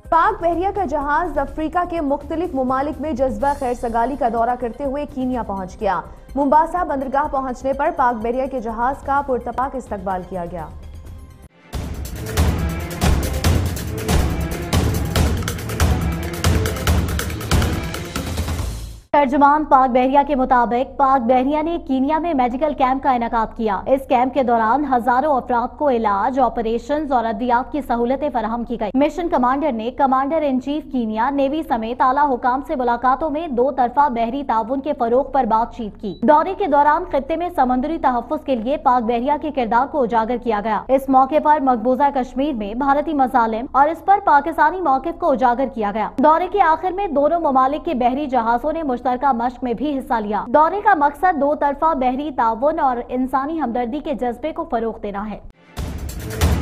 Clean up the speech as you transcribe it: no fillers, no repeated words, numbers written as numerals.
पाक बहरिया का जहाज अफ्रीका के मुख्तलिफ ममालिक में जज्बा खैर सगाली का दौरा करते हुए कीनिया पहुंच गया। मुंबासा बंदरगाह पहुंचने पर पाक बहरिया के जहाज का पुरतपाक इस्तकबाल किया गया। तर्जुमान पाक बहरिया के मुताबिक पाक बहरिया ने कीनिया में मेडिकल कैंप का इनेकाद किया। इस कैंप के दौरान हजारों अफराद को इलाज, ऑपरेशन और अद्वियात की सहूलतें फराहम की गई। मिशन कमांडर ने commander in chief Kenya, navy समेत आला हुकाम से मुलाकातों में दो तरफा बहरी ताउन के फरोग पर बातचीत की। दौरे के दौरान खित्ते में समुद्री तहफ्फुज के लिए पाक बहरिया के किरदार को उजागर किया गया। इस मौके पर मकबूजा कश्मीर में भारतीय मसालिम और इस पर पाकिस्तानी मौकिफ को उजागर किया गया। दौरे के आखिर में दोनों ममालिक के बहरी जहाजों ने मुश्तरका मश्क में भी हिस्सा लिया। दौरे का मकसद दो तरफा बहरी ताउन और इंसानी हमदर्दी के जज्बे को फरोग देना है।